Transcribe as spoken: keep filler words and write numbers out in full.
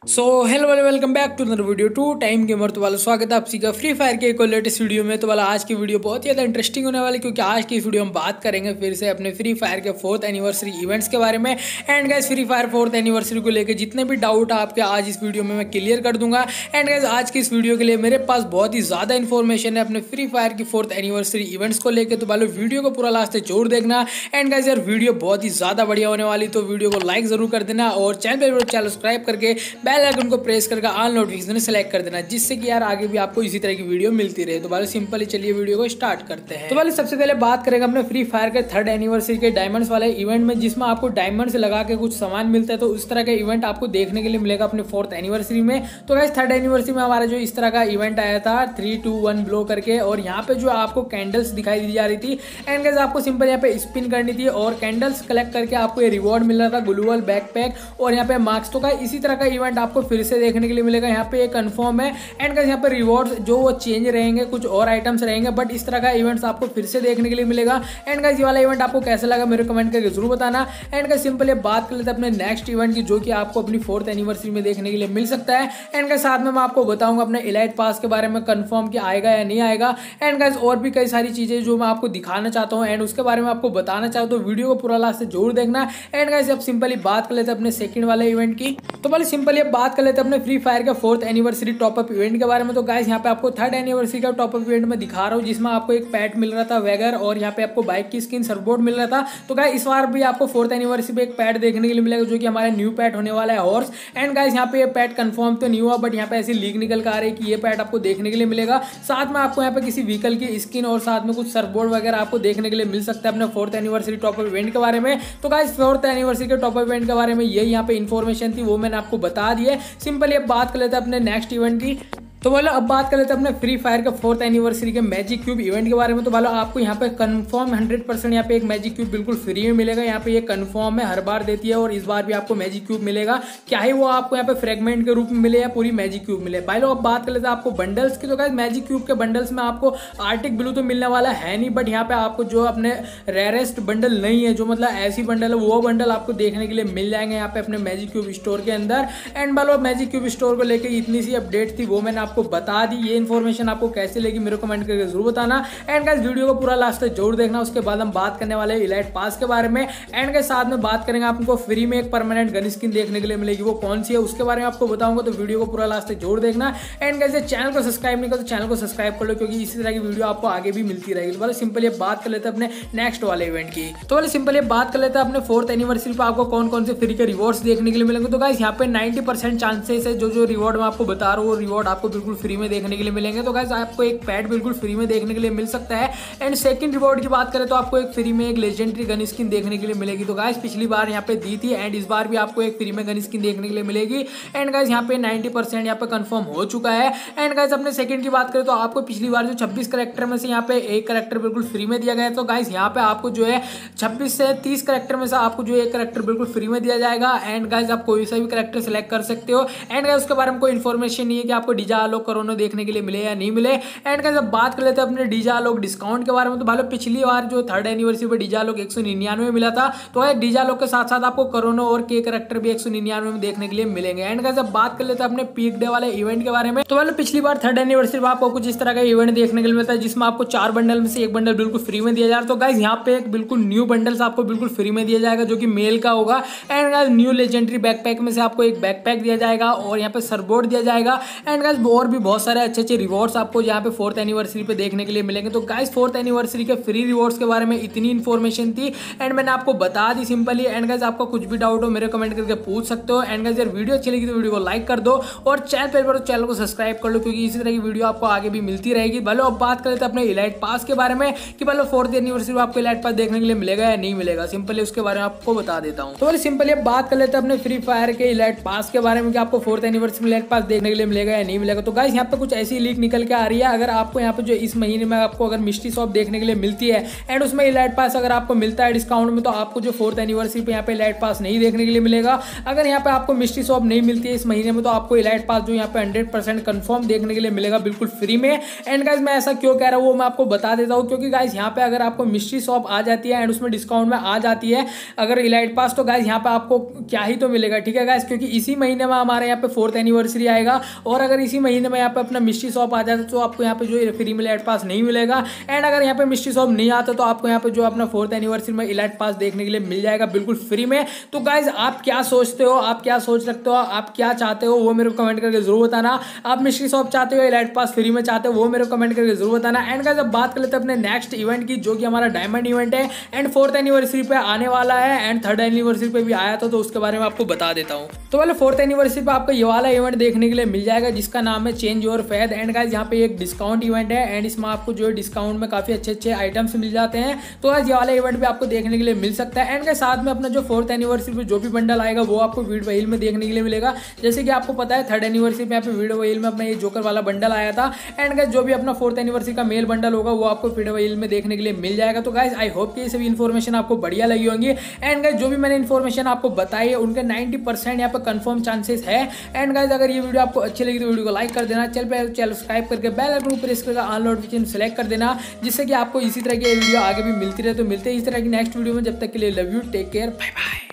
सो hello वाले welcome back to another video Two Time Gamer. तो वाला स्वागत है आप सभी का फ्री फायर के एक लेटेस्ट वीडियो में। तो वाला आज की वीडियो बहुत ही ज़्यादा इंटरेस्टिंग होने वाली, क्योंकि आज की इस वीडियो में बात करेंगे फिर से अपने फ्री फायर के फोर्थ एनिवर्सरी इवेंट्स के बारे में। And guys Free Fire fourth anniversary को लेकर जितने भी डाउट आपके आज इस वीडियो में मैं क्लियर कर दूंगा। एंड गाइस आज की इस वीडियो के लिए मेरे पास बहुत ही ज़्यादा इन्फॉर्मेशन है अपने फ्री फायर की फोर्थ एनिवर्सरी इवेंट्स को लेकर। तो वाले वीडियो को पूरा लास्ट तक जरूर देखना। एंड गाइस यार वीडियो बहुत ही ज़्यादा बढ़िया होने वाली, तो वीडियो को लाइक जरूर कर देना और चैनल पर चैनल सब्सक्राइब करके बेल आइकन को प्रेस करके ऑल नोटिफिकेशन सेलेक्ट कर देना, जिससे कि यार आगे भी आपको इसी तरह की वीडियो मिलती रहे। तो भाई सिंपली चलिए वीडियो को स्टार्ट करते हैं। तो भाई सबसे पहले बात करेंगे अपने फ्री फायर के थर्ड एनिवर्सरी के डायमंड्स वाले इवेंट में, जिसमें आपको डायमंड से लगा के कुछ सामान मिलता है। तो उस तरह का इवेंट आपको देखने के लिए मिलेगा अपने फोर्थ एनिवर्सरी में। तो गाइस थर्ड एनिवर्सरी में हमारा जो इस तरह का इवेंट आया था थ्री टू वन ब्लो करके, और यहाँ पे जो आपको कैंडल्स दिखाई दी जा रही थी। एंड गाइस आपको सिंपल यहाँ पे स्पिन करनी थी और कैंडल्स कलेक्ट करके आपको ये रिवॉर्ड मिल रहा था, ग्लूवल बैकपैक और यहाँ पे मार्क्स। तो गाइस इसी तरह का इवेंट आपको फिर से देखने के लिए मिलेगा। यहाँ पे कंफर्म है। एंड गाइस यहाँ पे रिवॉर्ड्स जो वो चेंज रहेंगे, कुछ और आइटम्स रहेंगे, बट इस तरह का इवेंट्स आपको फिर से देखने के लिए मिलेगा। एंड गाइस ये वाला इवेंट आपको कैसा लगा मेरे कमेंट करके जरूर बताना। एंड गाइस सिंपली बात कर लेते हैं अपने नेक्स्ट इवेंट की, जो कि आपको अपनी फोर्थ एनिवर्सरी में देखने के लिए मिल सकता है। एंड गाइस साथ में मैं आपको बताऊंगा अपने इलाइट पास के बारे में, कंफर्म कि आएगा या नहीं आएगा। एंड गाइस और भी कई सारी चीजें जो मैं आपको दिखाना चाहता हूँ एंड उसके बारे में आपको बताना चाहता हूँ, तो वीडियो को पूरा लास्ट से जरूर देखना। एंड गाइस अब सिंपली बात कर लेते हैं अपने सेकंड वाले इवेंट की। तो पहले सिंपली बात कर लेते हैं अपने फ्री फायर के fourth anniversary top up event के बारे में। तो गाइस यहाँ पे आपको थर्ड एनिवर्सरी का टॉप अप इवेंट में दिखा रहा हूँ, जिसमें आपको एक पैट मिल रहा था वैगर, और यहाँ पे आपको बाइक की स्किन सर्फबोर्ड मिल रहा था। तो गाइस इस बार भी आपको फोर्थ एनिवर्सरी पे एक पैट देखने के लिए मिलेगा, जो कि हमारा न्यू पैट होने वाला है हॉर्स। एंड गाइस यहाँ पे ये पैट कंफर्म तो नहीं हुआ, बट यहाँ पे ऐसी लीक निकल कर आ रही है कि ये पैट आपको देखने के लिए मिलेगा। साथ में आपको यहाँ पे किसी व्हीकल की स्किन और साथ में कुछ सर्फबोर्ड वगैरह आपको देखने के लिए मिल सकता है अपने fourth anniversary top up event के बारे में। तो गाइस फोर्थ एनिवर्सरी के टॉप अप इवेंट के बारे में यही यहाँ पे इन्फॉर्मेशन थी, वो मैंने आपको बता दी है। सिंपली अब बात कर लेते हैं अपने नेक्स्ट इवेंट की। तो बोलो अब बात कर लेते हैं अपने फ्री फायर का फोर्थ एनिवर्सरी के मैजिक क्यूब इवेंट के बारे में। तो बोलो आपको यहाँ पे कंफर्म हंड्रेड परसेंट यहाँ पे एक मैजिक क्यूब बिल्कुल फ्री में मिलेगा। यहाँ पे ये कंफर्म है, हर बार देती है और इस बार भी आपको मैजिक क्यूब मिलेगा, क्या ही वो आपको यहाँ पे फ्रेगमेंट के रूप में मिले या पूरी मैजिक क्यूब मिले। भाई लोग अब बात कर लेते हैं आपको बंडल्स की। तो गाइस मैजिक क्यूब के बंडल्स में आपको आर्टिक ब्लू तो मिलने वाला है नहीं, बट यहाँ पे आपको जो अपने रेयरेस्ट बंडल नहीं है, जो मतलब ऐसी बंडल है, वो बंडल आपको देखने के लिए मिल जाएंगे यहाँ पे अपने मैजिक क्यूब स्टोर के अंदर। एंड बालो मैजिक क्यूब स्टोर को लेकर इतनी सी अपडेट थी, वो मैंने आपको बता दी। ये इन्फॉर्मेशन आपको कैसे लगी मेरे कमेंट करके जरूर बताना। एंड गाइस वीडियो को पूरा लास्ट तक जरूर देखना। उसके बाद हम बात करने वाले इलाइट पास के बारे में। एंड गाइस साथ में बात करेंगे आपको फ्री में एक परमानेंट गन स्किन देखने के लिए मिलेगी, वो कौन सी है उसके बारे में आपको बताऊंगा, तो वीडियो को पूरा लास्ट तक जरूर देखना। एंड गाइस चैनल को सब्सक्राइब नहीं कर तो चैनल को सब्सक्राइब कर लो, क्योंकि इसी तरह की वीडियो आपको आगे भी मिलती रहेगी। तो सिंपली बात कर लेते हैं अपने नेक्स्ट वाले इवेंट की। तो सिंपली बात कर लेते हैं अपने फोर्थ एनिवर्सरी पर आपको कौन कौन से फ्री के रिवॉर्ड्स देखने के लिए मिलेंगे। तो गाइस यहाँ पे नाइंटी परसेंट चांसेस है जो जो रिवॉर्ड मैं आपको बता रहा हूँ, वो रिवॉर्ड आपको बिल्कुल फ्री में देखने के लिए मिलेंगे। तो गाइस आपको एक पैड बिल्कुल फ्री में देखने के लिए मिल सकता है। एंड सेकंड रिवॉर्ड की बात करें तो आपको एक फ्री में एक लेजेंडरी गन स्किन देखने के लिए मिलेगी। तो गाइस पिछली बार यहाँ पे दी थी एंड इस बार भी आपको एक फ्री में गन स्किन देखने के लिए मिलेगी। एंड गाइस यहाँ पे नाइंटी परसेंट यहाँ पे कंफर्म हो चुका है। एंड गाइस अपने सेकंड की बात करें तो आपको पिछली बार जो छब्बीस कैरेक्टर में से यहाँ पे एक कैरेक्टर बिल्कुल फ्री में दिया गया है। तो गाइस यहाँ पे आपको जो है छब्बीस से तीस कैरेक्टर में से आपको जो एक कैरेक्टर बिल्कुल फ्री में दिया जाएगा। एंड गाइस आप कोई सा भी कैरेक्टर सिलेक्ट कर सकते हो। एंड गाइस उसके बारे में कोई इन्फॉर्मेशन नहीं है कि आपको डीजा आलोक कोरोना देखने के लिए मिले या नहीं मिले। एंड गाइस अब बात कर लेते हैं अपने डीजा आलोक डिस्काउंट के बारे में। तो भाई पिछली बार जो थर्ड एनिवर्सरी पे डीजा आलोक एक सौ निन्यानवे मिला था, तो गाइस डीजा आलोक के साथ साथ आपको कोरोना और के कैरेक्टर भी एक सौ निन्यानवे में देखने के लिए मिलेंगे। एंड गाइस अब बात कर लेते हैं अपने पीक डे वाले इवेंट के बारे में। तो भाई पिछली बार थर्ड एनिवर्सरी पे आपको कुछ इस तरह का इवेंट देखने के लिए मिलता है, जिसमें आपको चार बंडल में से एक बंडल बिल्कुल फ्री में दिया जा रहा है। तो गाइस यहाँ पे एक बिल्कुल न्यू बंडल्स आपको बिल्कुल फ्री में दिया जाएगा, जो कि मेल का होगा। And guys new legendary backpack में से आपको एक बैकपैक दिया जाएगा और यहाँ पे सर्फबोर्ड दिया जाएगा। एंड गाइस और भी बहुत सारे अच्छे अच्छे रिवॉर्ड्स आपको यहाँ पे फोर्थ एनिवर्सरी पे देखने के लिए मिलेंगे। तो गाइस फोर्थ एनिवर्सरी के फ्री रिवॉर्ड्स के बारे में इतनी इन्फॉर्मेशन थी एंड मैंने आपको बता दी सिंपली। एंड गाइस आपको कुछ भी डाउट हो मेरे कमेंट करके पूछ सकते हो। एंड गाइस यार वीडियो अच्छी लगी तो वीडियो को लाइक कर दो और चैनल पर तो चैनल को सब्सक्राइब कर लो, क्योंकि इसी तरह की वीडियो आपको आगे भी मिलती रहेगी। भलो अब बात कर लेते हैं अपने इलाइट पास के बारे में कि भलो फोर्थ एनिवर्सरी में आपको इलाइट पास देखने के लिए मिलेगा या नहीं मिलेगा। सिंपली उसके बारे में आपको बता देता हूँ। तो सिंपली अब बात कर लेते हैं अपने फ्री फायर के इलाइट पास के बारे में कि आपको फोर्थ एनिवर्सरी में इलाइट पास देखने के लिए मिलेगा या नहीं मिलेगा। तो गाइस यहाँ पे कुछ ऐसी लीक निकल के आ रही है, अगर आपको यहाँ पे जो इस महीने में आपको अगर मिस्ट्री शॉप देखने के लिए मिलती है एंड उसमें इलाइट पास अगर आपको मिलता है डिस्काउंट में, तो आपको जो फोर्थ एनिवर्सरी पे यहाँ पे इलाइट पास नहीं देखने के लिए मिलेगा। अगर यहाँ पे आपको मिस्ट्री शॉप नहीं मिलती है इस महीने में, तो आपको इलाइट पास जो यहाँ पे हंड्रेड परसेंट कंफर्म देखने के लिए मिलेगा बिल्कुल फ्री में। एंड गाइस मैं ऐसा क्यों कह रहा हूँ वो मैं आपको बता देता हूँ, क्योंकि गाइस यहाँ पे अगर आपको मिस्ट्री शॉप आ जाती है एंड उसमें डिस्काउंट में आ जाती है अगर इलाइट पास, तो गाइस यहाँ पे आपको आपको क्या ही तो मिलेगा, ठीक है गाइस, क्योंकि इसी महीने में हमारे यहाँ पे फोर्थ एनिवर्सरी आएगा और अगर इसी महीने में यहाँ पे अपना मिस्ट्री शॉप आ जाता तो आपको यहाँ पे जो फ्री में इलाइट पास नहीं मिलेगा। एंड अगर यहाँ पे मिस्ट्री शॉप नहीं आता तो आपको यहाँ पे जो अपना फोर्थ एनिवर्सरी में इलाइट पास देखने के लिए मिल जाएगा बिल्कुल फ्री में। तो गाइज आप क्या सोचते हो, आप क्या सोच रखते हो, आप क्या चाहते हो वो मेरे को कमेंट करके जरूर बताना। आप मिस्ट्री शॉप चाहते हो, इलाइट पास फ्री में चाहते हो, वो मेरे को कमेंट करके जरूर बताना। एंड गाइज अब बात कर लेते हैं अपने नेक्स्ट इवेंट की, जो कि हमारा डायमंड इवेंट है एंड फोर्थ एनिवर्सरी पे आने वाला है एंड थर्ड एनिवर्सरी पे भी आया था, तो उसके बारे में आपको बता देता हूँ। तो पहले फोर्थ एनिवर्सरी पे आपको ये वाला इवेंट देखने के लिए मिल जाएगा जिसका नाम है change your faith. And guys यहाँ पे एक डिस्काउंट इवेंट है एंड इसमें आपको जो है डिस्काउंट में काफी अच्छे अच्छे आइटम्स मिल जाते हैं, तो आज ये वाला इवेंट भी आपको देखने के लिए मिल सकता है। एंड गाइस साथ में अपना जो फोर्थ एनिवर्सरी पे जो भी बंडल आएगा वो आपको वीड व्हील में देखने के लिए मिलेगा। जैसे कि आपको पता है थर्ड एनिवर्सरी पे यहाँ पे वीड व्हील में अपना ये जोकर वाला बंडल आया था। एंड गाइस जो भी अपना फोर्थ एनिवर्सरी का मेल बंडल होगा वो आपको वीड व्हील में देखने के लिए मिल जाएगा। तो गाइस आई होप कि ये सभी इन्फॉर्मेशन आपको बढ़िया लगी होंगी। एंड गाइस जो भी मैंने इन्फॉर्मेशन आपको बताई है उनके नाइंटी परसेंट यहाँ पे कंफर्म चांसेस है। एंड गाइस अगर ये वीडियो आपको अच्छी लगी तो वीडियो को लाइक कर देना, चैनल पे चैनल सब्सक्राइब करके बेल आइकन को प्रेस करके ऑल नोटिफिकेशन सेलेक्ट कर देना, जिससे कि आपको इसी तरह की वीडियो आगे भी मिलती रहे। तो मिलते हैं इस तरह की नेक्स्ट वीडियो में, जब तक के लिए love you, take care, bye bye.